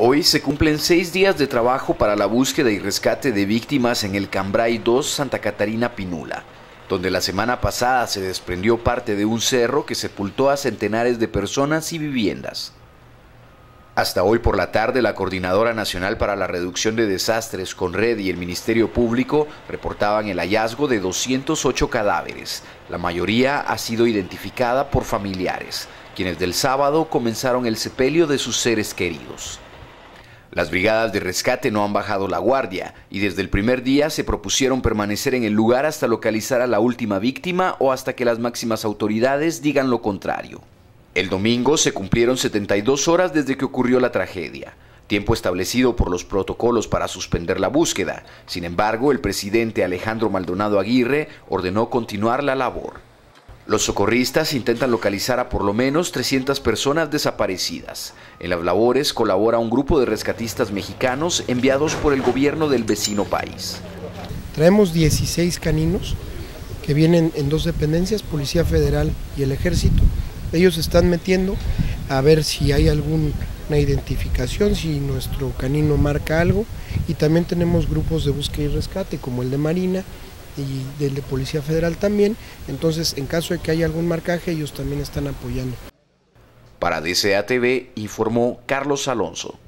Hoy se cumplen 6 días de trabajo para la búsqueda y rescate de víctimas en el Cambrai 2 Santa Catarina Pinula, donde la semana pasada se desprendió parte de un cerro que sepultó a centenares de personas y viviendas. Hasta hoy por la tarde, la Coordinadora Nacional para la Reducción de Desastres, CONRED, y el Ministerio Público reportaban el hallazgo de 208 cadáveres. La mayoría ha sido identificada por familiares, quienes del sábado comenzaron el sepelio de sus seres queridos. Las brigadas de rescate no han bajado la guardia y desde el primer día se propusieron permanecer en el lugar hasta localizar a la última víctima o hasta que las máximas autoridades digan lo contrario. El domingo se cumplieron 72 horas desde que ocurrió la tragedia, tiempo establecido por los protocolos para suspender la búsqueda. Sin embargo, el presidente Alejandro Maldonado Aguirre ordenó continuar la labor. Los socorristas intentan localizar a por lo menos 300 personas desaparecidas. En las labores colabora un grupo de rescatistas mexicanos enviados por el gobierno del vecino país. Traemos 16 caninos que vienen en 2 dependencias, Policía Federal y el Ejército. Ellos se están metiendo a ver si hay alguna identificación, si nuestro canino marca algo, y también tenemos grupos de búsqueda y rescate como el de Marina y del de Policía Federal también. Entonces, en caso de que haya algún marcaje, ellos también están apoyando. Para DCA TV informó Carlos Alonso.